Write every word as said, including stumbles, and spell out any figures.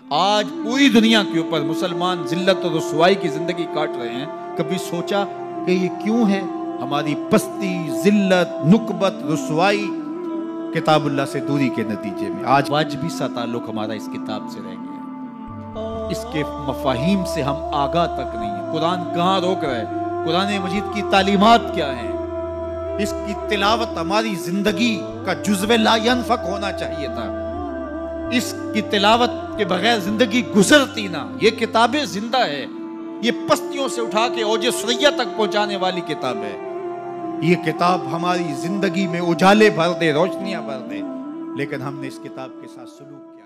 आज पूरी दुनिया के ऊपर मुसलमान जिल्लत और रुसवाई की जिंदगी काट रहे हैं। कभी सोचा कि ये क्यों है? हमारी पस्ती, जिल्लत, नुकबत, रुसवाई किताबुल्लाह से दूरी के नतीजे में। आज वाजिबी सा ताल्लुक हमारा इस किताब से रह गया। इसके मफाहिम से हम आगाह तक नहीं है। कुरान कहाँ रोक रहा है? कुरान मजीद की तालीमात क्या है? इसकी तिलावत हमारी जिंदगी का जुज़्वे ला यनफक होना चाहिए था। इसकी तिलावत के बगैर जिंदगी गुजरती ना। ये किताबें जिंदा है। ये पस्तियों से उठा के औजे सुरैया तक पहुंचाने वाली किताब है। ये किताब हमारी जिंदगी में उजाले भर दे, रोशनियां भर दे, लेकिन हमने इस किताब के साथ सुलूक